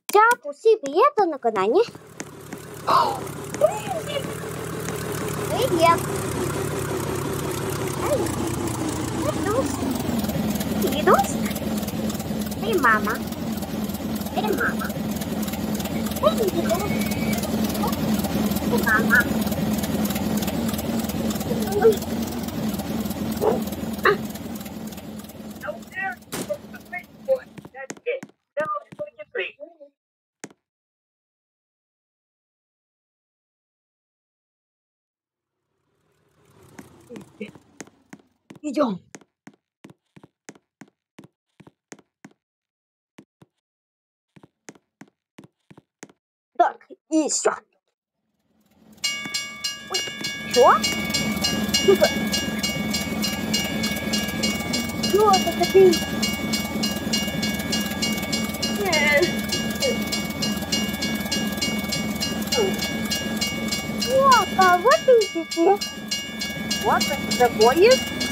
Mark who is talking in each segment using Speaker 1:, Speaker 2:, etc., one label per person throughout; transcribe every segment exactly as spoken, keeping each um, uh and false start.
Speaker 1: Ciao, sì, привет на канале. Привет. Привет. Идус. Идус. Эй, мама. Эй, мама. Эй, Идус. Эй, мама. Идем. Так, и все. Что? Что это такие? Вот, а вот видите. Вот это такое.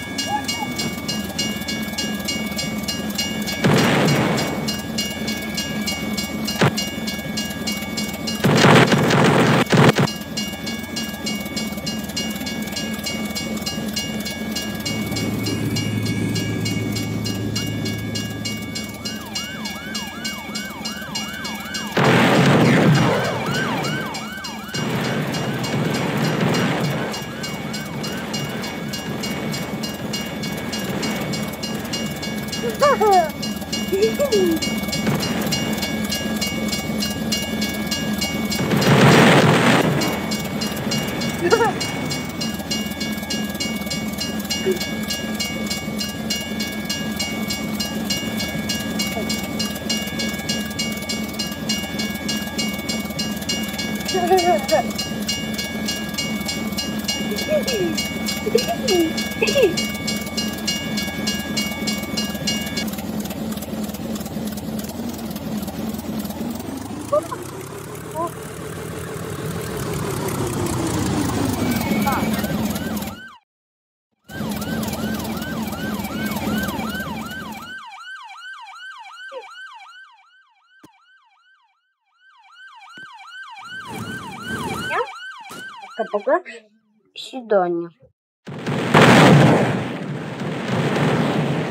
Speaker 1: Пока свидания.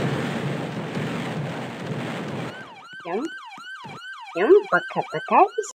Speaker 1: Всем, всем пока-пока.